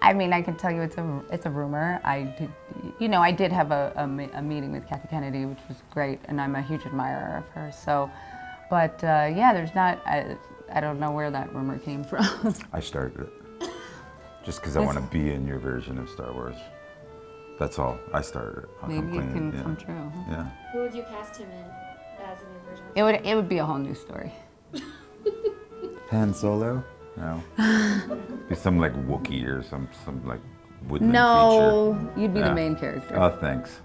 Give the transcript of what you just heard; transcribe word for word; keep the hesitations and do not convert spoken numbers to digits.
I mean, I can tell you it's a it's a rumor. I did, you know, I did have a, a, a meeting with Kathleen Kennedy, which was great, and I'm a huge admirer of her. So, but uh, yeah, there's not. I, I don't know where that rumor came from. I started it just because I want to be in your version of Star Wars. That's all. I started it. I'll Maybe it clean, can yeah. come true. Yeah. Who would you cast him in as a new version? It would it would be a whole new story. Han Solo? No. Be some like Wookiee or some some like woodland No, creature. you'd be Yeah. the main character. Oh, thanks.